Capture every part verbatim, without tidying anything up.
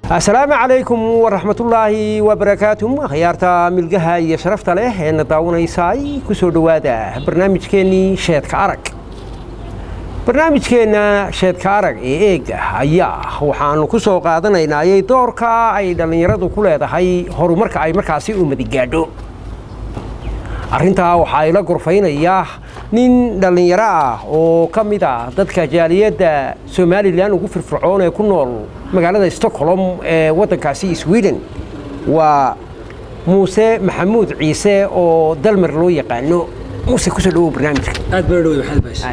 السلام عليكم ورحمة الله وبركاته. خيارتا ملقها يا شرفت له إن داونا يساي كسر دواده برنامج كني شاد كارك. برنامج كنا شاد كارك إيجا هيا وحانو كسر قادنا إن أي دور كا أي دلني يردو كل هذا هاي هرمرك أي مركزي ومدي جادو. أرنتا وحايلا غرفين إياه نين دلنيرا أو كميدا ضدك جالية سومالي لأنه كفر فرعون يكونوا مقالة ستوكهولم وطنكاسي سويدن وموسى محمود عيسى أو دلمر لو يقانو موسى كسلو برنامج هاد بردو محمد باش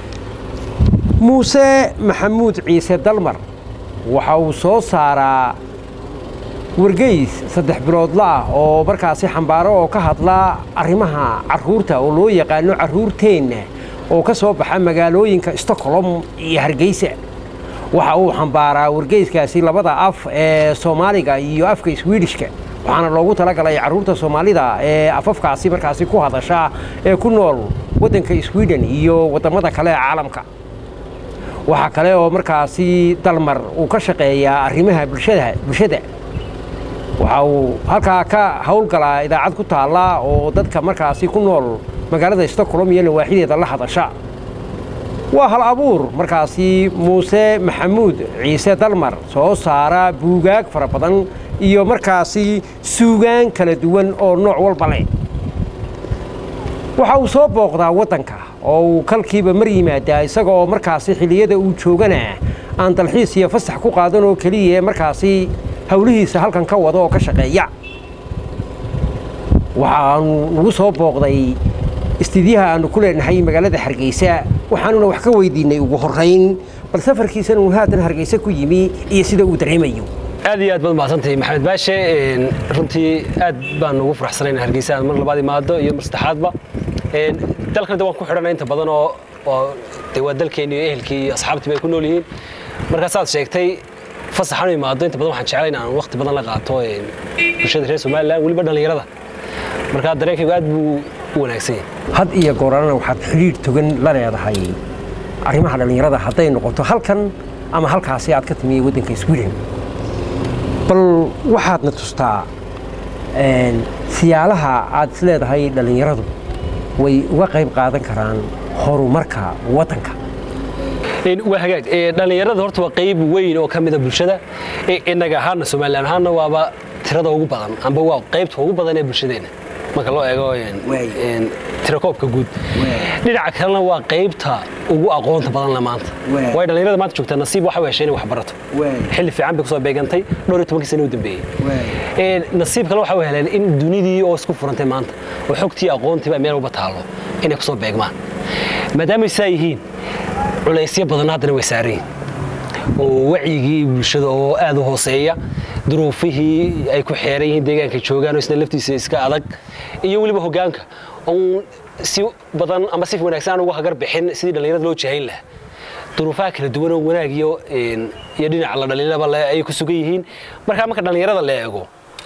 موسى محمود عيسى دلمر وحاو soo saara wargeys saddex bilood la oo markaasi xambaaro oo ka hadla arrimaha caruurta oo loo yaqaan caruurteena oo ka soo baxa magaalooyinka Stockholm iyo Hargeysa waxa uu xambaaraa wargeyskaasi labada af ee Soomaaliga iyo afka Swedishka waxaana loogu talagalay caruurta Soomaalida ee afafkaasi markaasi ku hadasha ee ku nool wadanka Sweden iyo wadamada kale ee caalamka waxa kale oo markaasi dalmar uu ka shaqeeyaa arrimaha bulshada bulshada waxa uu halka ka hawlgalaa idaacad ku taala oo dadka markaasi ku nool magaalada Stockholm iyo waaxideeda la hadasha waa hal abuur markaasi Muuse Maxamuud Ciise Dalmar soo saara buugaag fara badan iyo markaasi suugaan kala duwan oo nooc walba leh waxa uu soo booqdaa wadanka oo uu kalkiiba mar yimaada isaga oo markaasi xiliyada uu joogana aan dalxiis iyo fasax ku qaadan oo kaliya markaasi hawlihiisa halkan ka wado oo ka shaqeeya waxaan ugu soo booqday istiidiyaha aanu ku leenahay magaalada Hargeysa waxaanuna wax ka weydiinay ugu horeyn bal safarkiisan uu haatan Hargeysa ku yimi iyo sida uu dareemayo aad iyo aad baad mahadsantahay maxamed baashe runtii aad baan ugu faraxsanahay Hargeysa mar labaad imaado iyo mar saddexaadba een dalkana waan ku xidhanay inta badan oo waa dalkeena iyo ehelkii iyo asxaabtii bay ku nool yihiin marka saad sheegtay fasaxan imaado inta badan waxaan jeclahay inaan waqti badan la qaato ee bulshada reer Soomaaliland waliba dhalinyarada marka dareenkaygu aad buu u wanaagsan yahay had iyo goorana waxaad xiriir togan la leedahay arrimaha dhalinyarada haday noqoto halkan ama halkaasi aad ka timiyay wadanka Sweden bal waxaad na tustaa een siyaalaha aad leedahay dhalinyaradu way uga qayb qaadan karaan horumarka wadanka in wahagaag ee dhalinyarada horta waa qayb weyn oo kamid ah bulshada ee inaga ahaan Soomaaliland ahaan waaba tirada ugu badan amba waa qaybta ugu badan ee bulshadeena marka loo eego een tiro koobka guud dhinaca kalena waa qaybta ugu aqoonta badan la maanta way dhalinyarada maanta joogta nasiib waxa way heshay wax barato xilli fiican bay ku soo beegantay dhowr iyo toban sano u dambeeyay ee nasiib kale waxa way heleen in dunidii oo isku furantay maanta oo xogtii aqoontii baa meel u bataalo inay ku soo beegmaan maadaama ay yihiin culaysyo badan hadana way saareen oo wacigii bulshada oo aad u hooseeya duruufihii ay ku xeeran yihiin deegaanka joogaan oo isna laftiisa iska adag iyo waliba hogaanka oo si badan ama si wanaagsan ugu hagar bixin sidii dhalinyarada loo jeeyn lahaa duruufaha kala duwan oo wanaag iyo iyo dhinaca la dhalinyarada ay ku sugan yihiin marka marka dhalinyarada la eego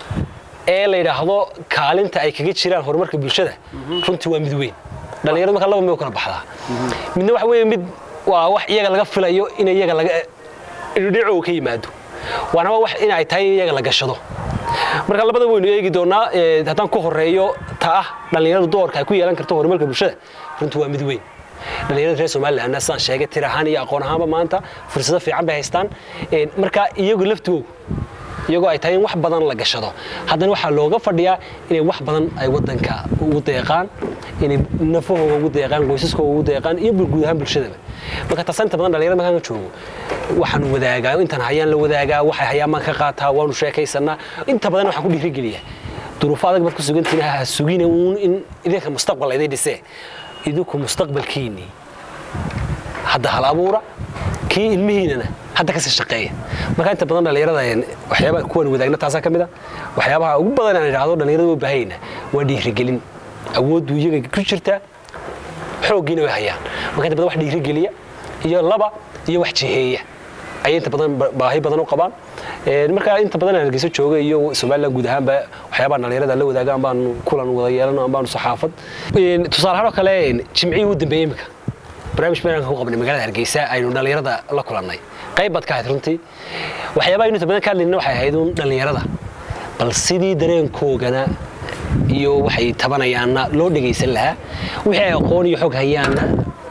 ee la yiraahdo kaalinta ay kaga jiraan horumarka bulshada runtii waa mid weyn dhalinyarada marka laba meel kala baxdaa midna wax weyn mid waa wax iyaga laga filayo in iyaga laga dhinaco ka yimaado waana wax in ay tahay iyaga la gashado marka labada weynu eegi doonaa haddaan ku horeeyo taa dhalinyaradu doorka ay ku yeelan karto horumarka bulshada runtii waa mid weyn dhalinyarada reer Soomaaliland asaan sheegay tir ahaan iyo aqoon ahaanba maanta fursado fiican bay haystaan marka iyagu laftoodu iyagoo ay tahay wax badan la gashado haddana waxa looga fadhiyaa inay wax badan ay wadanka ugu deeqaan inay nafahooda ugu deeqaan qoysaskooda ugu deeqaan iyo guud ahaan bulshada marka taasanta badan dhalinyarada markaan joogo waxaan wadaagaa intaan hayaan la wadaagaa waxa hayaan ka qaataa waanu sheekaysanaa inta badan waxaan ku dhiirigeliyaa duruufo adag markuu sugantiina ha sugina in idinka mustaqbal ay dhisay idinku mustaqbalkiini hadda hal abuura kii ilmihiinana hadda ka sii shaqeeya marka inta badan dhalinyarada waxyaabaha kuwan wadaagna taasa kamid ah waxyaabaha ugu badan aan iraahdo dhalinyarada u baahayna waa dhiirigelin awood u iyaga ku jirta xoogina way hayaan marka inta badan wax dhiirigeliya iyo laba iyo wax jiheeya ay inta badan baahi badan u qabaan ee marka inta badan Hargeysa jooga iyo Soomaaliland guud ahaan ba waxyaabaha dhalinyarada la wadaagaan baan kulan wada yeelano baan saxaafad ee tusaale ahaan kale jimciye u dambeeyay imika barnaamij baan ku qabnay magaalada Hargeysa aynu dhalinyarada la kulannay qayb bad ka ahayd runtii waxyaabaha inta badan ka hadlayna waxay ahayd un dhalinyarada bal sidii dareenkoogana iyo waxay tabanayaanna loo dhageysan lahaa wixii ay aqoon iyo xog hayaana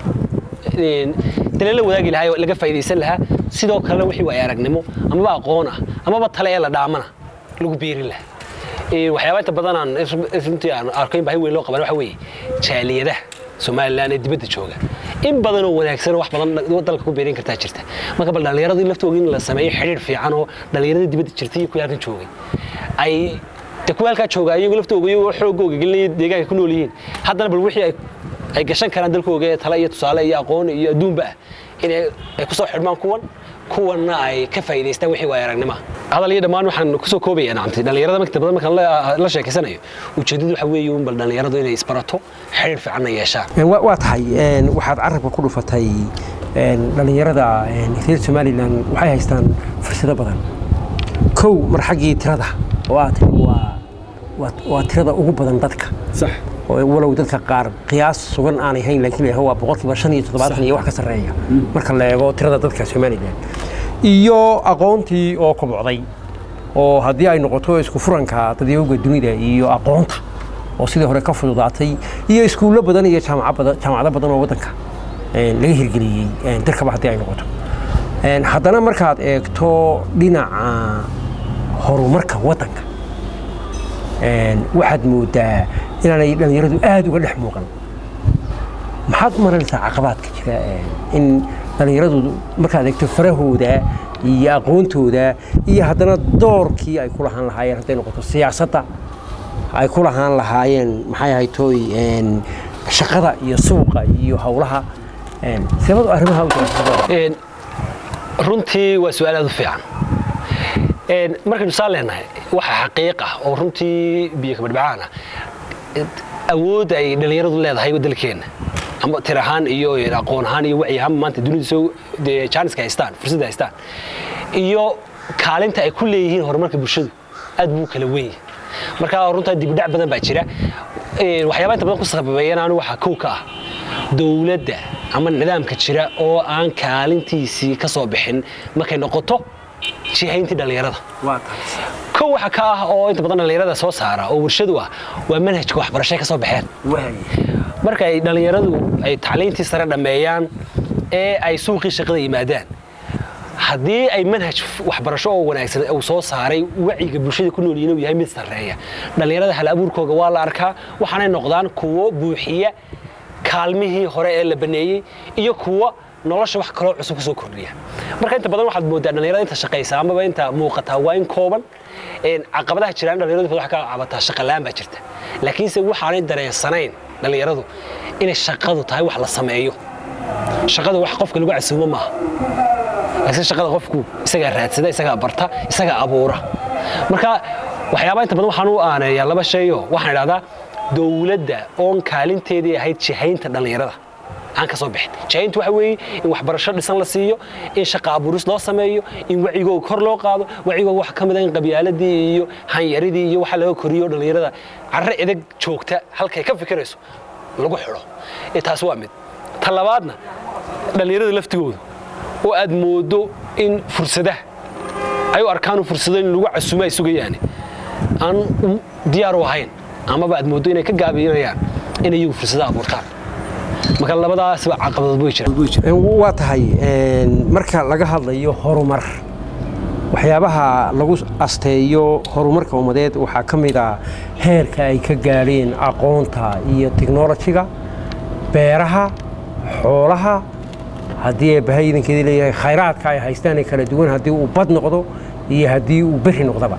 dalala wadaagi lahaa laga faa'iideysan lahaa sidoo kale wixii way aragnimo ama ba aqoon ah ama ba tale la dhaamana lagu beeri lahaa ee waxyaabaha inta badan aan runtii aan arkayn baahi weyn loo qaban waxa weeye jaaliyadaha Soomaaliland ee dibadda jooga in badan oo wanaagsan wax badan dalka ku beerin kartaa jirta marka bal dhalinyarada laftooda in la sameeyo xiriir fiican oo dhalinyarada dibadda jirtay ku yaarin joogay ay takwaalka jooga ayagu laftooda iyo xoogooga gelinay deegaanka ku nool yihiin haddana bal wixii ay ay gashan karaan dalkooga tala iyo tusaale iyo aqoon iyo adduunba in ay ku soo xidhmaan kuwan kuwana ay ka faa'iideystaan wixii way aragnimo hadal iyo dhamaan waxaan ku soo koobayaa nacamti dhalinyarada markii badan marka la sheekeysanayo ujeedadu waxa weeye in bal dhalinyaradu inay isbarato xiriir fiican ay yeeshaan waa tahay waxaad carabka ku dhufatay dhalinyarada reer Somaliland waxay haystaan fursado badan kow mar xaqii tirada oo aad waa waa tirada ugu badan dadka sax walow dadka qaar qiyaas sugan aan ahayn laakiin waa boqolkiiba shan iyo toddobaatan iyo wax ka sareeya marka la eego tirada dadka Somaliland iyo aqoontii oo kobocday oo haddii ay noqoto isku furanka dadweynaha dunida iyo aqoonta oo sidii hore ka fududaatay iyo iskuulo badan iyo jaamacado badan jaamacado badan oo wadanka ee laga hirgeliyay dalka haddii ay noqoto een haddana markaad eegto dhinaca horumarka wadanka een waxaad moodaa inaanay dhalinyaradu aad uga dhex muuqan maxaad marinaysaa caqabadka jira in dhalinyaradu markaad eegto farahooda iyo aqoontooda iyo haddana doorkii ay ku lahaan lahaayeen hadday noqoto siyaasadda ay ku lahaan lahaayeen maxay ahayd tooy shaqada iyo suuqa iyo hawlaha sabab arrimaha u een runtii waa su'aal aad u fiican een markaynu soo leenahay waxa xaqiiq ah oo runtii biyo ka badbaana awood ay dhalinyaradu leedahay dalkeena ama tirahan iyo aqoon ahaan iyo wacyi ahaan maanta dunida soo chance ka haystaan fursad haystaan iyo kaalinta ay ku leeyihiin horumarka bulshada aad buu kala weyn marka runtii dib u dhac badan baa jira ee waxyaabaha inta badan ku sababayeen aan waxa kow ka ah dawladda ama nidaamka jira oo aan kaalintiisii ka soo bixin markay noqoto jihayntii dhalinyarada waa kow waxa ka ah oo inta badan dhalinyarada soo saara oo warshadu ah waa manhajka waxbarasho ka soo baxeen marka ay dhalinyaradu ay tacliintii sare dhameeyaan ee ay suuqii shaqada yimaadaan haddii ay manhaj waxbarasho oo wanaagsan uu soo saaray wacyiga bulshada ku nool yihiin yahay mid sareeya dhalinyarada hal abuurkooga waa la arkaa waxaanay noqdaan kuwo buuxiya kaalmihii hore ee la baneeyay iyo kuwo nolosha wax kale cusub ku soo kordhiya marka inta badan waxaad moodaa dhalinyarada inta shaqeysa ama inta muuqata waa in kooban een caqabadaha jiraan dhalinyaradu waxa ka cabataa shaqo la'aan baa jirta laakiin se waxaanay dareensanayn dhalinyaradu inay shaqadu tahay wax la sameeyo shaqadu wax qofka lagu casuumo ma aha shaqada qofku isaga raadsada isaga barta isaga abuura marka waxyaabaha inta badan waxaan u aaneeyaa laba shay oo waxaan idhaahdaa dawladda oon kaalinteedii ahayd jihaynta dhalinyarada aan ka soo bixin jihayntu waxa weeye in waxbarasho dhisan la siiyo in shaqo abuuris loo sameeyo in wacyiga kor loo qaado wacyiga wax ka mid ah in qabyaaladii iyo hanyaridii iyo waxa laga koriyo dhalinyarada carre adag joogta halkay ka fikirayso lagu xiro ee taas waa mid talabaadna dhalinyarada laftigooda oo aad moodo in fursadaha ay u arkaan fursado in lagu casuumay sugayaan aan diyaar u ahayn ama baad moodo inay ka gaabiyaan inay fursado abuurtaan marka labadaas waa caqabad buu jira waa tahay marka laga hadlayo horumar waxyaabaha lagu asteeyo horumarka umadeed waxa kamid ah heerka ay ka gaareen aqoonta iyo technology-ga beeraha xoolaha haddii ay bahaydankeedii leeyahay khayraadka ay haystaan ee kala duwan haddii uu bad noqdo iyo haddii uu beri noqdaba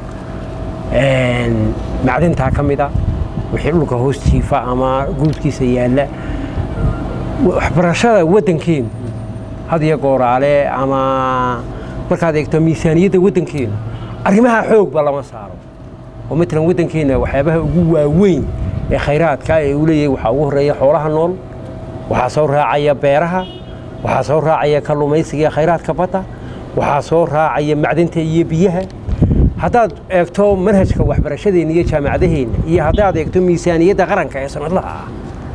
macdintaa ka mid ah wixii dhulka hoos jiifa ama guudkiisa yaalla waxbarashada waddankeenu had iyo gooraale ama markaad eegto miisaaniyadda waddankeenu arrimaha xoogba lama saaro oo matalan waddankeena waxyaabaha ugu waaweyn ee khayraadka ee uu leeyahay waxaa ugu horreeya xoolaha nool waxaa soo raacaya beeraha waxaa soo raacaya kalluumaysiga khayraadka badda waxaa soo raacaya macdinta iyo biyaha haddaad eegto manhajka waxbarashadeena iyo jaamacadaheena iyo haddaad eegto miisaaniyadda qaranka ee sanadlaha ah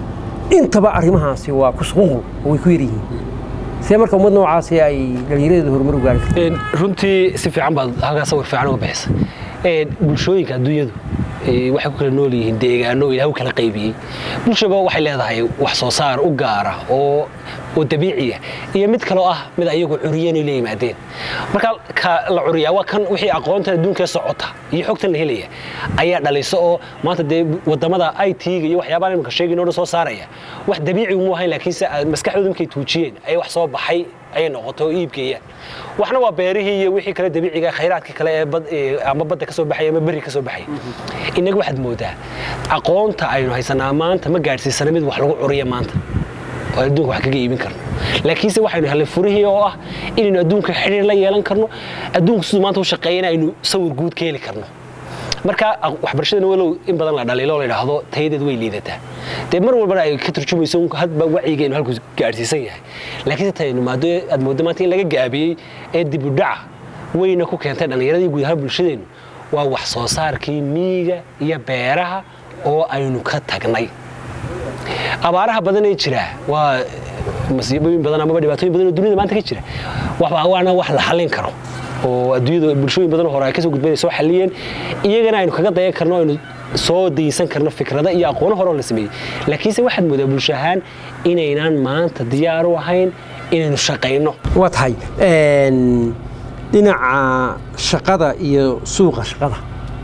intaba arrimahaasi waa ku suquuqul oo way ku yar yihiin see marka ummad noocaasi ay dhalinyarada horumar u gaari karto runtii si fiican baad halkaas sawir fiican uga bixisay bulshooyinka adduunyadu waxay ku kala nool yihiin deegaano ilaahay kala qaybiyay bulshaba waxay leedahay wax soo saar u gaar ah oo oo dabiici ah iyo mid kale ah mid ayagu curiyeen la yimaadeen marka ka la curiyaa waa kan wixii aqoonta adduunka socota iyo xogtan la helaya ayaa dhalayso oo maanta de wadamada I T ga iyo waxyaabaha imka sheegin oo soo saaraya wax dabiici u muuhayn laakiin maskaxdoodu markay tuujiyeen ay wax soo baxay ay noqoto iibgeeyaan waxna waa beerihii iyo wixii kale dabiiciga khayraadka kale ee bad ama badda ka soo baxay ama bari ka soo baxay inagu waxaad moodaa aqoonta aynu haysanaa maanta ma gaarsiisana mid wax lagu curiyo maanta oo adduunka wax kaga iibin karno laakiin se waxaynu helay furihii oo ah inaynu adduunka xiriir la yeelan karno adduunka sidoo maanta u shaqeeyana aynu sawir guud ka heli karno marka waxbarashadana walow in badan la dhaliilo la yiraahdo tayadeed way liidataa de mar walba ay ka turjumayso hadba wacigeenu halku gaarsiisan yahay laakiin taynu maado aad moodo maanta in laga gaabiyay ee dib u dhac weyna ku keentay dhalinyaradii guud ahaan bulshadeenu waa wax soo saarkii miyiga iyo beeraha oo aynu ka tagnay abaaraha badan ee jira waa masiibooyin badan ama dhibaatooyin badan oo dunida maanta ka jira waana wax la xalin karo oo adduunyada bulshooyin badan hore ay ka soo gudbeen soo xaliyeen iyagana aynu kaga dayan karno aynu soo deysan karno fikrada iyo aqoon hore oo la sameeyay laakiin se waxaad moodaa bulshahaan inaynaan maanta diyaar u ahayn inaynu shaqeyno waa tahay dhinaca shaqada iyo suuqa shaqada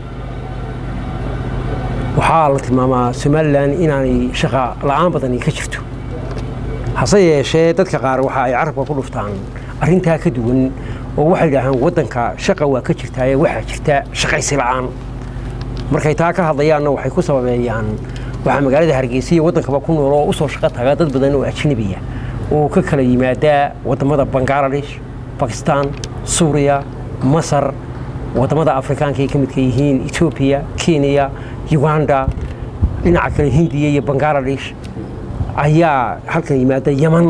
waxaa la tilmaamaa Somaliland inaanay shaqa la'aan badan ka jirto hase yeeshee dadka qaar waxa ay carabka ku dhuftaan arrintaa ka duwan oo waxay yiraahdaan wadanka shaqa waa ka jirtaa ee waxa jirta shaqaysi la'aan markay taa ka hadlayaanna waxay ku sababeeyaan waxa magaalada Hargeysa iyo wadankaba ku nool oo u soo shaqo taga dad badan oo ajnabi ah oo ka kala yimaada wadamada Bangladesh, Pakistan, Suuriya, Masar, wadamada Afrikaanka ee ka mid yihiin Ethiopia, Kenya, Uganda, dhinaca kale Hindiya iyo Bangladesh ayaa halkan yimaada Yemen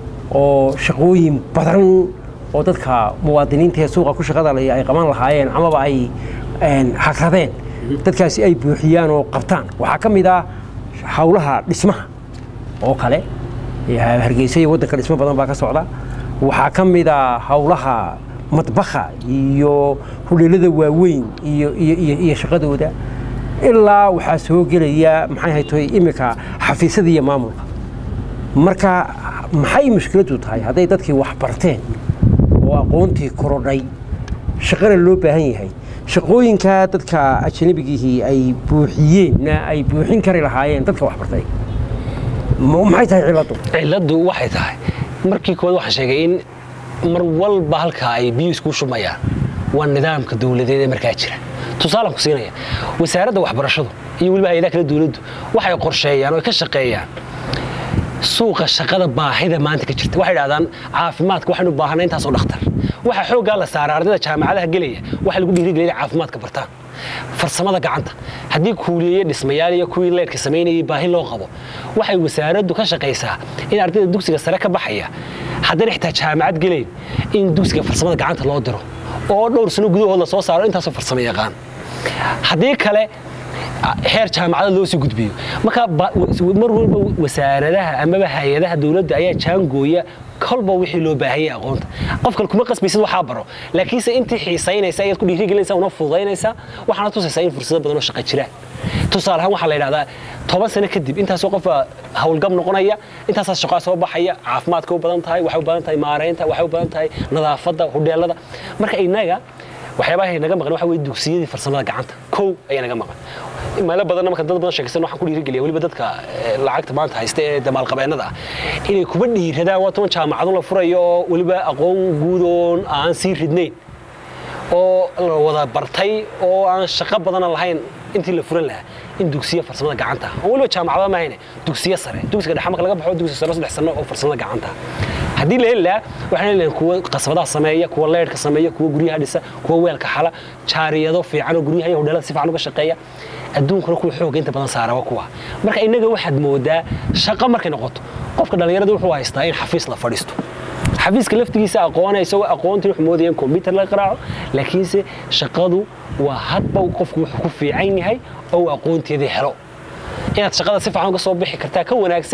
oo shaqooyin badan oo dadka muwaadiniinta ee suuqa ku shaqada leh ay qaban lahaayeen amaba ay hakadeen dadkaasi ay buuxiyaan oo qabtaan waxa kamid ah hawlaha dhismaha oo kale Hargeysa iyo wadanka dhismo badan baa ka socda waxa kamid ah hawlaha madbaxa iyo huleelada waaweyn iyo iyo iyo shaqadooda ilaa waxa soo gelaya maxay haytay imika xafiisyada iyo maamulka marka maxay mushkiladu tahay haday dadkii wax barteen oo aqoontii korodhay shaqada loo baahan yahay shaqooyinka dadka ajnabiga ay buuxiyeen ay buuxin kari lahaayeen dadka wax bartay maxay tahay ciladu ciladu waxay tahay markii kood waxa sheegay in mar walba halka ay biyo isku shumayaan waa nidaamka dawladeed ee markaa jira tusaale ku siinaya wasaaradda waxbarashadu iyo waliba hay'adaha kala dawladdu waxay qorsheeyaan oo ka shaqeeyaan suuqa shaqada baahida maanta ka jirta waxay yiraahdaan caafimaadka waxaanu u baahanayn taas oo dhakhtar waxa xoogaa la saaray ardayda jaamacadaha galaya waxa lagu dhiirigeliyay caafimaadka bartaan farsamada gacanta haddii kuuliyay dhismayaal iyo kuwii leedka sameynayay baahi loo qabo waxay wasaaraddu ka shaqeysaa in ardayda dugsiga sare ka baxaya haddana xitaa jaamacad galeen in dugsiga farsamada gacanta loo diro oo dhowr sano gudahood la soo saaro intaas oo farsamo yaqaan haddii kale heer jaamacada loo sii gudbiyo marka mar walba wasaaradaha ama hay'adaha dawladda ayaa jaangooya kolba wixii loo baahayay aqoonta qofka kuma qasbaysid waxa baro laakiin se intii xiisaynaysa ay ku dhiirigelinaysa una fududaynaysa waxaana tusaysaa in fursado badan oo shaqo jira tusaale ahaan waxa la yiraahdaa toban sano kadib intaas oo qof hawlgab noqonaya intaas shaqo soo baxaya caafimaadka u badan tahay waxa u badan tahay maareynta waxa u badan tahay nadaafadda hudheelada marka inaga waxyaabaha naga maqan waxa way dugsiyadii farsamada gacanta kow ayaa naga maqan meelo badan marka dad badan sheegsan waxaan ku dhiirigeliyaa waliba dadka lacagta maanta haysta ee damaal qabeenada inay kuba dhiiradaan waa toban jaamacado la furayo waliba aqoon guud oo aan sii ridnayn oo la wada bartay oo aan shaqo badan lahayn intii la furan lahaa in dugsiyo farsamada gacanta waliba jaamacado ma hayne dugsiyo sare dugsiga dhexe marka laga baxo dugsiga sare saddex sano oo farsamada gacanta haddii la helaa waxaan leeyahay kuwa qasabadaha sameeya kuwa leedka sameeya kuwa guryaha dhisa kuwa weelka xala jaariyado fiican oo guryaha iyo hudheelada si fiican uga shaqeeya adduunkuna kuwa xoog inta badan saara waa kuwa marka inaga waxaad moodaa shaqo markay noqoto qofka dhalinyarada wuxuu haystaa in xafiis la fadhiisto xafiiska laftigiisa aqoonayso aqoontii wuxuu moodaya in computer la qaraaco laakiinse shaqadu waa hadba qofku wuxuu ku fiican yahay oo aqoonteeda helo inaad shaqada si fiican uga soo bixi kartaa ka wanaagsan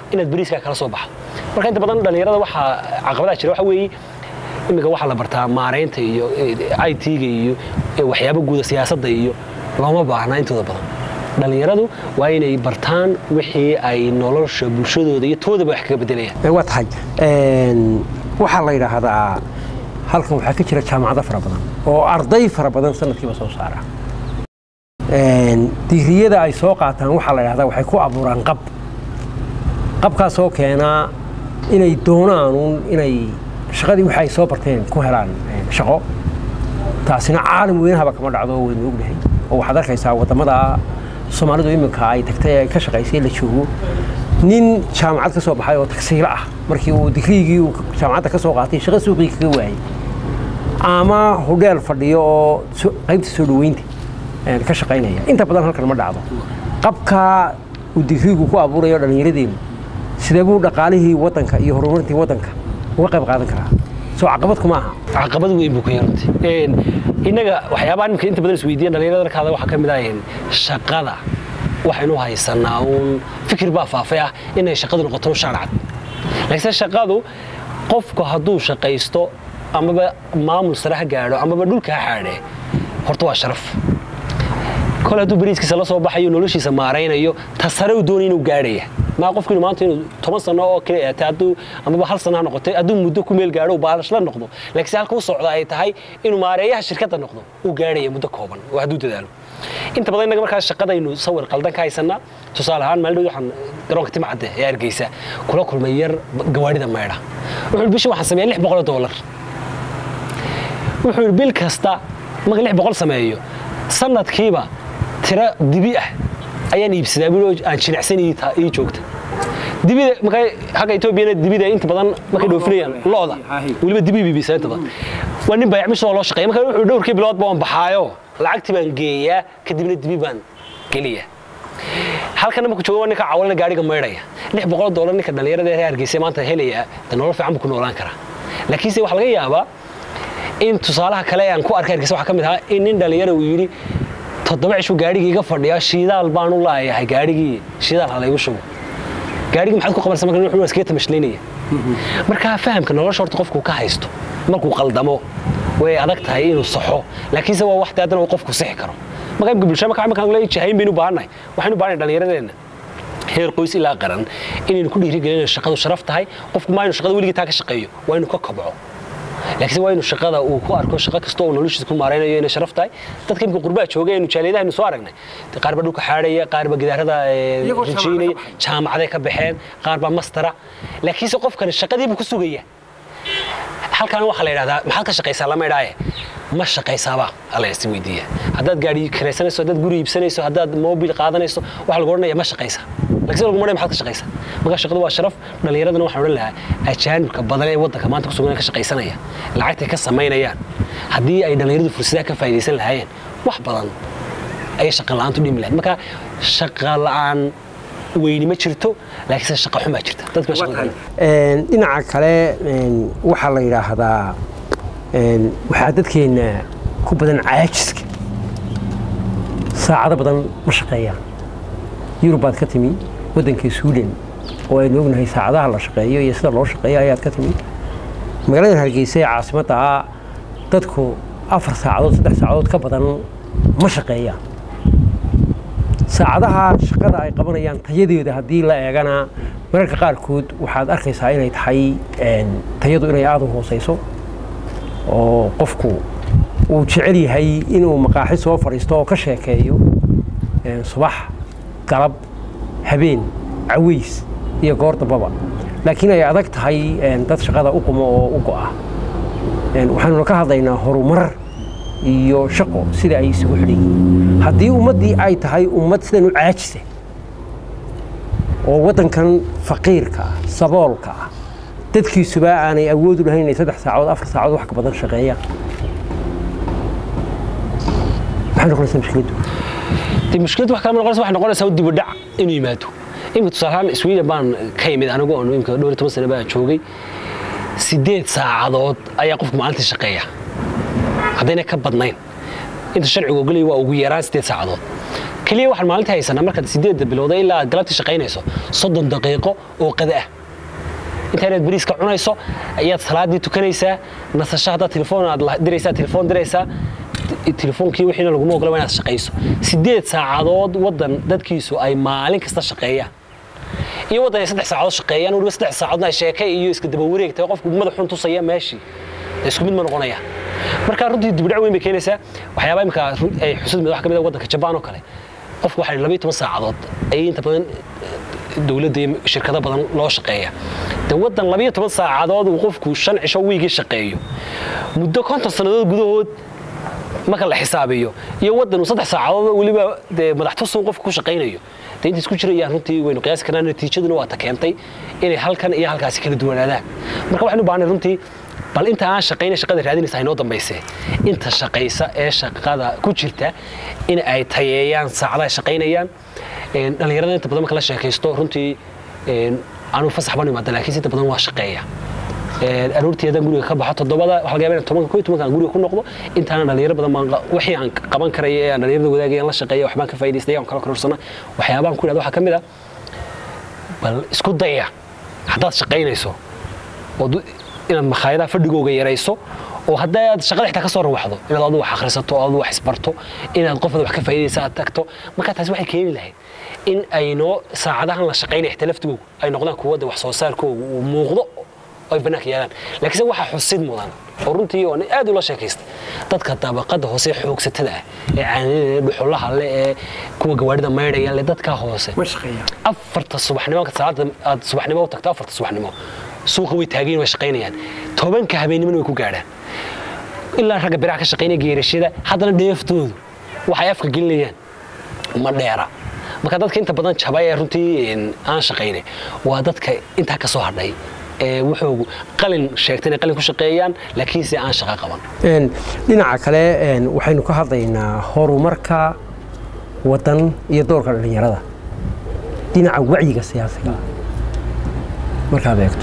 inaad bariiska kala soo baxdo marka inta badan dhalinyarada waxa caqabadaha jira waxa weeye imika waxa la bartaa maareynta iyo I T-ga iyo waxyaabo guud siyaasadda iyo looma baahna intooda badan dhalinyaradu waa inay bartaan wixii ay nolosha bulshadooda iyo toodaba wax kaga bedelayaan waa tahay een waxa la yiraahdaa halkan waxa ka jira jaamacado fara badan oo arday fara badan sanadkiiba soo saara een digriyada ay soo qaataan waxa la yiraahdaa waxay ku abuuraan qab qabkaas oo keena inay doonaan inay shaqadii waxa ay soo barteen ku helaan shaqo taasina caalam weynaba kama dhacdo weyn ognahay oo waxaad arkaysaa wadamada Soomaalidu iminka ay tagtay ay ka shaqaysay la joogo nin jaamacad ka soo baxay oo tagsiilo ah markii uu digrigii uu jaamacadda ka soo qaatay shaqo suuqii kaga waayay ama hodeel fadhiyo oo qaybta soo dhaweynta ee ka shaqaynaya inta badan halkan ma dhacdo qabka uu digrigu ku abuurayo dhalinyaradeen sidee buu dhaqaalihii wadanka iyo horumarintii wadanka uga qayb qaadan karaa soo caqabad kuma aha caqabad weyn buu ku yarantay een inaga waxyaabaha imka inta badan isweydiin dhalinyarada kaada waxa kamid ah shaqada waxaynu haysanaa uun fikir baa faafay ah inay shaqadu noqoto sharcad laakiin shaqadu qofku hadduu shaqaysto amaba maamul sare gaadho amaba dhulka xaadhe horta waa sharaf kala hadduu bariiskiisa la soo baxayo noloshiisa maaraynayo tasare uu doonay inuu gaadhaya ma qofkii maanta inuu toban sano oo kale ah taadu amaba hal sano noqotay aduu muddo ku meel gaadho baalash la noqdo laakiin halka uu socdo ay tahay inuu maareeyaha shirkadda noqdo uu gaadhayo muddo kooban oo hadduu dadaalo inta badan inaga markaa shaqadaynu sawir qaldan ka haysana tusaale ahaan maalin waxaan garoonka Timcadde ee Hargeysa kula kulmay yar gawaarida meedha wuxuu bishii waxaan sameeyay lix boqol oo dollar wuxuu bil kasta marka lix boqol sameeyo sanadkiiba tira dibi ah ayaan iibsadaa bil aan jinacsanay ii joogta dibida marka haga Itoobiya dibida inta badan markay dhoofinayaan looda waliba dibi biibisa inta badan waa nin bayacmi soo loo shaqeeyay marka wuxuu dhowrkii bilood baan baxaayo lacagtii baan geeyaa kadibna dibi baan geliya halkan markuu joogo ninka caawilna gaariga meedhaya lix boqol dollar ninka dhalinyarada ee Hargeysa maanta helaya nolol fiican ku noolaan kara laakiin se wax laga yaabaa in tusaalaha kale aan ku arkay Hargeysa waxa kamid ah in nin dhalinyaro uu yiri toddoba cisho gaariga iga fadhiya shidaal baan u laayahay gaarigii shidaal hal igu shubo gaariga maxaad ku qabanaysaa marka wuxuu iska tamashleynaya marka fahamka nolosha horta qofku ka haysto markuu qaldamo way adag tahay inuu saxo laakiin se waa wax daadan oo qofku saxi karo marka bulshada marka markaan leeyahay jahayn baynu baahanahay waxaynu baahanahay dhalinyaradeenna heer qoys ilaa qaran inaynu ku dhiirigelino shaqadu sharaf tahay qofku ma inuu shaqada weligiis taa ka shaqeeyo waa inuu ka kabco laakiin waa inuu shaqada uu ku arko shaqo kasta oo noloshiisa ku maareynayo inay sharaf tahay dadka imka qurbaa joogay inuu jaaliyadaha soo aragnay qaar ba dhulka xaadaya qaar ba gidaarada rijinay jaamacaday ka baxeen qaar ba mastera laakiin se qofkan shaqadii buu ku sugaya halkan waxa la yiraahdaa maxaad ka shaqeysaa lama idhaaye ma shaqeysaaba alla is weydiiya haddaad gaari kireysanayso haddaad guri iibsanayso haddaad mobil qaadanayso waxa lagu oranayaa ma shaqeysaa laakiin lagu maray maxaad ka shaqeysaa marka shaqadu waa sharaf dhalinyaradana waxaan oran lahaa ajaanibka badan ee wadanka maanta ku sugan ka shaqeysanaya lacagta ka sameynayaan haddii ay dhalinyaradu fursadaha ka faa'iideysan lahaayeen wax badan ay shaqo la'aantu dhimi lahayd marka shaqo la'aan weyni ma jirto laakiin shaqo xuma jirta dadka shaqada een dhinaca kale een waxa la yiraahdaa een waxa dadkeena ku badan caajiska saacado badan ma shaqeeyaan Yurubad ka timi wadanka Sweden oo ay ognahay saacadaha la shaqeeyo iyo sida loo shaqeeyo ayaad ka timi magaalada Hargeysa ee caasimadda dadku afar saacadood saddex saacadood ka badan ma shaqeeyaan saacadaha shaqada ay qabanayaan tayadeeda hadii la eegana mararka qaarkood waxaad arkaysaa inay tahay een tayadu inay aad u hooseyso oo qofku uu jecel yahay inuu maqaaxi soo fariisto oo ka sheekeeyo een subax galab habeen caweys iyo goor dambaba laakiin ay adag tahay een dad shaqada u qumo oo u go'a een waxaanu ka hadlaynaa horumar iyo shaqo sida ay isugu xidhiidhin haddii ummadii ay tahay ummad sidan u caajisay oo wadankan faqiirka saboolka dadkiisuba aanay awood u lahayn inay saddex saacadood afar saacadood wax ka badan shaqeeyaan maxay noqonaysaa mushkiladu dib mushkiladu wax kale ma noqonaysaa wax noqonaysaa dib u dhac inuu yimaado imka tusaalahaan Sweden baan ka yimid anigu oo imka dhowr iyo toban sano baa joogay sideed saacadood ayaa qofku maalintii shaqeeya haddayna ka badnayn inta sharcigu ogolay waa ugu yaraan sideed saacadood kaliya waxaan maalintii haysanaa markaad sideed bilowda ilaa aad galabtii shaqaynayso soddon daqiiqo oo qada ah inta aad bariiska cunayso ayaad salaadii tukanaysaa nasasho hadda telefoon aad diraysaa telefoon diraysaa telefoonkii wixiina lagu ogolaa inaad shaqayso sideed saacadood wadan dadkiisu ay maalin kasta shaqeeyaan iyo wadan saddex saacadood shaqeeyaan waliba saddex saacadood ay sheekay iyo iska daba wareegtay qofku madaxun tusaya meeshii isku mid ma noqonaya marka runtii dib dhac weyn bay keenaysaa waxyaabaha imka ay xusud mid wax kamid ah wadanka Japan oo kale qofku waxa laba iyo toban saacadood ay inta badan dawladda iyo shirkado badan loo shaqeeya wadan laba iyo toban saacadood uu qofku shan cisho wiigi shaqeeyo muddo konton sanadood gudahood marka la xisaabiyo iyo wadan saddex saacadood waliba madax tusun qofku ku shaqeynayo inta isku jirayaan runtii waynu qiyaas karnaa natiijaduna waa ta keentay inay halkan iyo halkaasi kala duwanaadaan marka waxaanu baahnay runtii bal inta aan shaqeynay shaqada raadinaysa inoo dambeysay inta shaqeysa ee shaqada ku jirta in ay tayeeyaan saacadaha shaqeynayaan een dhalinyarada inta badan marka la sheekaysto runtii een aanu fasax baan imaado laakiin inta badan waa shaqeeya ee aroorteeda guriga ka baxo todobada waxa laga yaabaa toban iyo toban guriga ku noqdo intaana dhalinyaro badan baan wixii aan qaban karay ee dhalinyarada wadaagayaan la shaqeeyo wax baan ka faa'iideystay aan kala korsana waxyaabahan ku yiraahdo waxa kamid ah bal isku daya hadaad shaqeynayso oo inaad makhaayadaha fadhigooga yarayso oo haddaad shaqada xitaa ka soo rawaxdo inaad adigu wax akhrisato oo adigu wax isbarto inaad qofada wax ka faa'iideyso aad tagto marka taas waxay keeni lahayd in ayno saacadahan la shaqeynay xitaa laftigooda ay noqdaan kuwa wax soo saarkooda uu muuqdo ay banaanka yeelaan laakiin waxa xusid mudan oo runtii oo aad u la sheekaystay dadka tabaqada hoose xoogsatada ah ee caanada dhuxulaha leh ee kuwa gawaarida meedhaya leh dadka hoose ma shaqeeya afarta subaxnimo ka saacada aad subaxnimo u tagto afarta subaxnimo suuqa way taageen way shaqeynayaan tobanka habeenimo way ku gaadhaan ilaa rag biraha ka shaqeynaya geerashada haddana dheeftoodu waxay afka gelinayaan ma dheera marka dadka inta badan jabay ee runtii aan shaqeynay waa dadka inta ka soo hadhay ee wuxuu qalin sheegtay inay qalin ku shaqeeyaan laakiin si aan shaqo qaban een dhinaca kale een waxaynu ka hadlaynaa horumarka wadan iyo doorka dhalinyarada dhinaca wacyiga siyaasiga marka beegto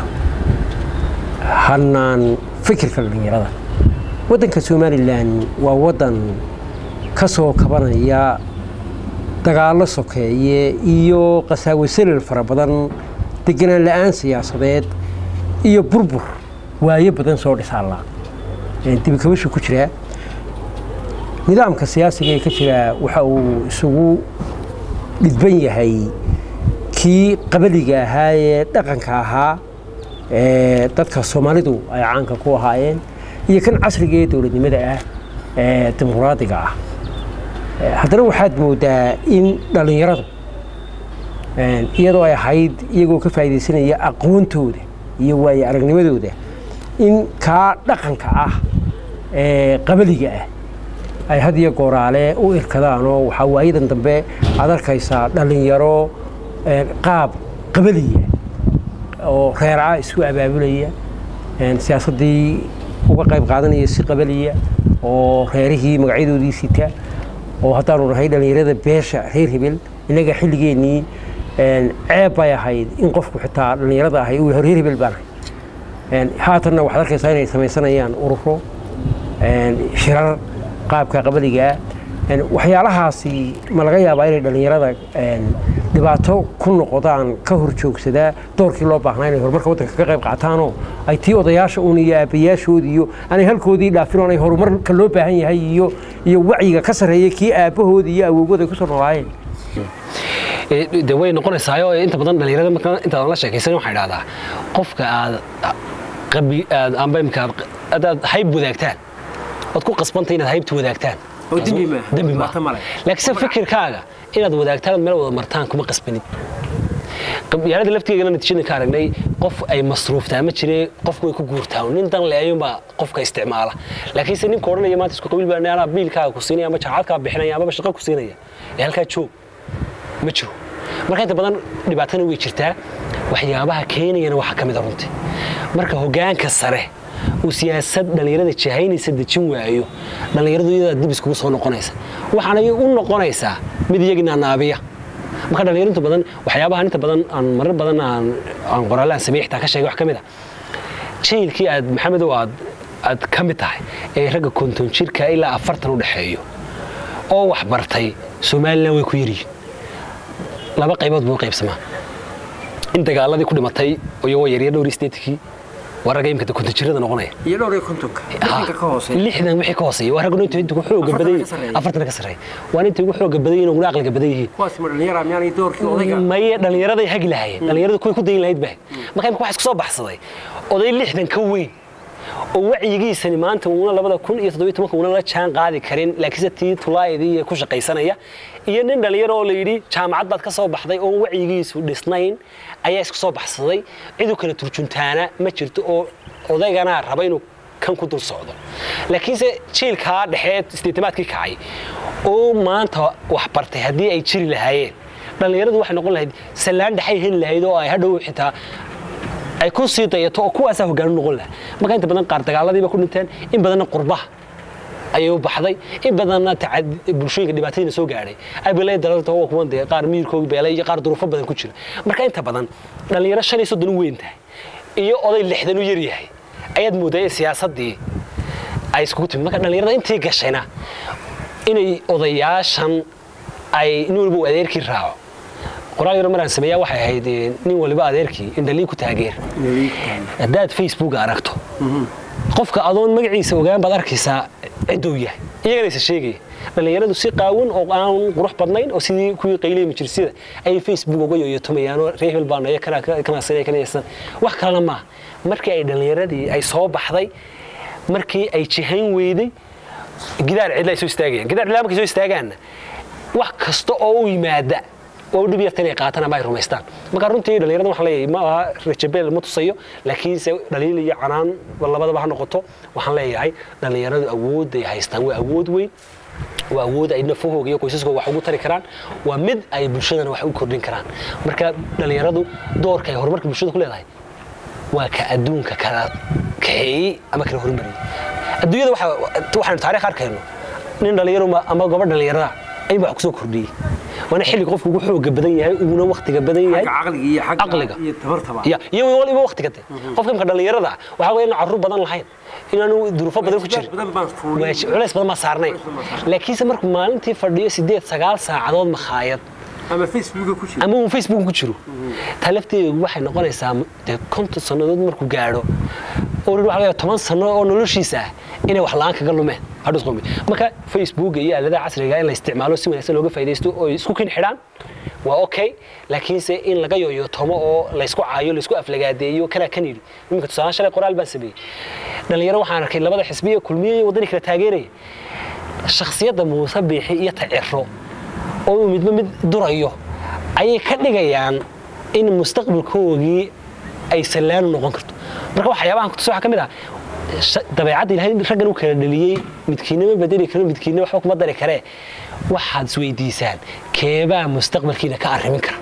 hanaan fikirka dhalinyarada wadanka Soomaaliland waa wadan ka soo kabanaya dagaalo sokeeye iyo qasaawisal farabadan deganaan la'aan siyaasadeed iyo burbur waaye badan soo dhisaala ee dib ka wishu ku jira nidaamka siyaasiga ee ka jira waxa uu isugu dhidban yahay kii qabaliga ahaa ee dhaqanka ahaa ee dadka Soomaalidu ay caanka ku ahaayeen iyo kan casriga ee dawladnimada ah ee dimuqraadiga ah haddana waxaad moodaa in dhalinyaradu een iyadoo ay ahayd iyagoo ka faa'iideysanaya aqoontooda iyo waay aragnimadooda in ka dhaqanka ah ee qabaliga ah ay had iyo gooraale u irkadaan oo waxa waayidan dambe aad arkaysaa dhalinyaro qaab qabaliya oo reeraha isku abaabulaya een siyaasadii uga qayb qaadanaya si qabaliya oo reerihii magacyadoodii sita oo haddaanu nahay dhalinyarada beesha reer hebel inaga xilligeennii een ceeb ay ahayd in qofku xitaa dhalinyarada ahay uu reer hebel baan een haatanna waxaad arkaysaa inay samaysanayaan ururo een shirar qaabka qabaliga een waxyaalahaasi ma laga yaabaa inay dhalinyarada een dhibaato ku noqdaan ka horjoogsada doorkii loo baahnaa inay horumarka wadanka ka qayb qaataan oo ay tii odayaasha uun iyo aabayaashoodii iyo aanay halkoodii dhaafin oo ay horumarka loo baahan yahay iyo iyo wacyiga ka sareeyay kii aabahoodii iyo awowgooda ku soo noolaayeen ee way noqonaysaa oo inta badan dhalinyarada marka inta la sheekaysan waxa yiraahdaa qofka aad qabi aad amba imka aad hayb wadaagtaan wad ku qasbantay inaad haybtu wadaagtaan oo dambi ma dambi ma laakiin fikirkaaga inaad wadaagtaan meel wada martaan kuma qasbanid qabyaalada laftigeena natiijada ka aragnay qof ay masruuftaa ma jiree qofku way ku guurtaa nin dan leeyahay ba qofka isticmaala laakiin se nin kooranaya maanta isku qabiil baan ana biilkaaga ku siinaya ama jacaadka bixinaya ama shaqo ku siinaya ee halka joog ma jiro marka inta badan dhibaatana way jirtaa waxyaabaha keenayana waxa kamid ah runtii marka hoggaanka sare uu siyaasad dhalinyarada jahaynaysa dejin waayo dhalinyaradu iyada dib isku soo noqonaysa waxaana ay u noqonaysaa mid iyagina naabiya marka dhalinyaradu badan waxyaabaha inta badan aan marar badan aan aan qoraalaan sameeyay ka sheegay wax kamid ah jeelkii aad maxamed oo aad aad kamid tahay ee ragga konton jirka ilaa afartan u dhaxeeyo oo wax bartay Soomaaliland way ku yiri laba qaybood buu qaybsamaa in dagaaladii ku dhimatay oo yaryar dhowr isteedkii waraga imka kunta jirada noqonaya iyo dhowr kontonka lixdan ka hooseeya lixdan wixii ka hooseeya waraga inta inta ku xoog baday afartan ka sareeya waan inta ugu xoog baday inuu aqliga baday yihiin kuwaas ma dhalinyaro amyaanay doorkii odayga ma ay dhalinyarada ay hagi lahaayeen dhalinyarada kuwa ku dayn lahayd baa marka imka wax isku soo baxsaday oday lixdan ka weyn oo wacyigiisani maanta uu labada kun iyo toddoba iyo toban uu la jaan qaadi karin laakiin tii tulaayadii ku shaqaysanaya iyo nin dhalinyaro oo la yiri jaamacad baad ka soo baxday oo wacyigiisu dhisnayn ayaa isku soo baxsaday cidoo kale turjuntaana ma jirto oo odaygana raba inuu kan ku dul socdo laakiin se jiilka dhaxeed istiidamaadkii kacay oo maanta wax bartay hadii ay jiri lahaayeen dhalinyaradu waxay noqon lahayd salaan dhaxay heli lahayd oo ay hadhow xitaa ay ku sii dayato oo kuwaas ah hogaan noqon lahaa marka inta badan qaar dagaaladiiba ku dhinteen in badan qurbaha ayuu baxday in badan tacad bulshooyinka dhibaatooyin soo gaaray ay bilay dalalta oo kuwan de qaar miirkooda beelay iyo qaar duruufo badan ku jira marka inta badan dhalinyaro shan iyo soddon weyn tahay iyo oday lixdan u yar yahay ayaad mooday siyaasadii ay isku timid marka dhalinyarada intii gashayna inay odayaashan ay inuu adeerkii raaco qoraal yar maraan sameeyaa waxay ahayd nin waliba adeerkii in dalii ku taageer hadaad Facebook aragto qofka adoon magaciisa ogaan baad arkaysaa ciduu yahay iyagana is sheegay dhalinyaradu si qaawan oo aan qurux badnayn oo sidii kuwii qayleey majlisada ay Facebook uga yooyotomayaan reehel baan ay kana kana sanay kanaysan wax kale ma markii ay dhalinyaradii ay soo baxday markii ay jihayn weeday gidaar cid la soo istaageen gidaar la markii soo istaagaan wax kasta oo u yimaada oo dib yartay qaatana ma ay rumaystaan marka runtii dhalinyarada waxa leeyahay ma aha rajabeel ma tusayo laakiin se dhaliil iyo canaan labadaba ha noqoto waxaan leeyahay dhalinyaradu awood ay haystaan waa awood weyn waa awood ay nafahooga iyo qoysaskooda wax ugu tari karaan waa mid ay bulshadana wax u kordhin karaan marka dhalinyaradu doorka ay horumarka bulshada ku leedahay waa ka adduunka kala kaxeeyay ama kala horumariyay adduunyada waxa waxaan taariikh arkayno nin dhalinyaro ama gobol dhalinyarada ay wax ku soo kordhiyay وانا حلي قفكو ugu xoog badan yahay uuna waqtiga badan yahay aqliga iyo xaqliga iyo tabartaba ya iyo waliba waqtiga qofka marka dhalinyarada waxa weeye inuu carruur badan lahayn inaanu duruufo badan ku jiro culays badan ma saarnay laakiin se markuu maalintii fadhiyo sideed sagaal saacadood makhaayad ama Facebook ku jiro ama Facebook ku jiro talafteedu waxay noqonaysaa konton sanadood markuu gaaro oo waxa laga toban sano oo noloshiisa inay wax la'aan kaga lumeen hadus qomay marka Facebook iyo aalada casriga in la isticmaalo si wanaagsan looga faa'iideysto oo isku kin xidhan waa okay laakiin se in laga yooyo tomo oo la isku caayo la isku aflagaadeeyo kala kan yiri imika tusaan shalay qoraal baan sameeyay dhalinyaro waxaan arkay labada xisbiye kulmiyay wadani kala taageeray shakhsiyada Muuse Biixi iyo Taciro oo midba mid durayo ayay ka dhigayaan in mustaqbalkoodii ay salaan noqon karto marka waxyaabahan ku soo kamid ah dabeecad ilaahay raggan uu kala dhaliyay midkiina ma bedeli karo midkiina waxba kuma dari kare waxaad isweydiisaan keeba mustaqbalkiina ka arrimin kara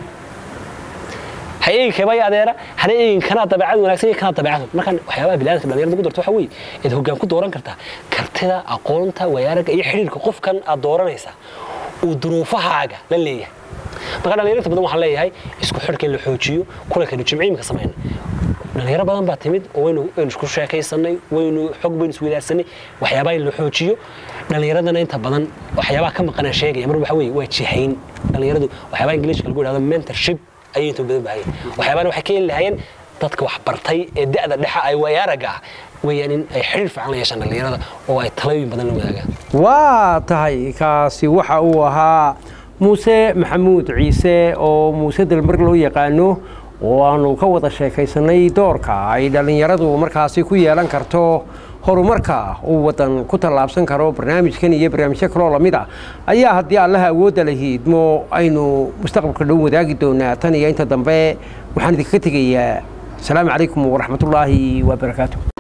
hayay keeba adeera hayay kana dabeecad wanaagsan kana dabeecad marka waxyaabaha bilaadka dhalinyarada ku darto waxa weey id hoggaan ku dooran kartaa kartida aqoonta wayaaraga iyo xiriirka qofkan aad dooranaysa uu duruufahaaga la leeyahay marka dhalinyarada badan waxa leeyahay isku xirka la xoojiyo kulanka jimciimka sameeyna dhalinyaro badan baa timid oo waynu isku sheekaysanay waynu xog bayn isku wadaarsanay waxyaabaha la xoojiyo dhalinyaradana inta badan waxyaabaha ka maqan sheegay mar waxa weey waa jihayn dhalinyaradu waxyaabaha Ingiriiska lagu yiraahdo mentorship ayay inta badan baahay waxyaabaha waxay ka leeyahay dadka wax bartay ee da'da dhexe ay wayaaraga weeyaan in ay xiriir fiican la yeeshaan dhalinyarada oo ay talooyin badan la wadaagaan waa tahay kaasi waxa uu ahaa Muuse Maxamuud Ciise oo Muuse Dalmar loo yaqaano oo aanu ka wada sheekaysanay doorka ay dhalinyaradu markaasi ku yeelan karto horumarka uu wadan ku talaabsan karo barnaamijkan iyo barnaamijyo kale oo lamid ah ayaa haddii Allaha awoodda lahaydmo aynu mustaqbalka dhow wadaagi doonaa tan iyo inta dambe waxaan idinka tegayaa salaamu calaykum wa rahmatullaahi wa barakaatuh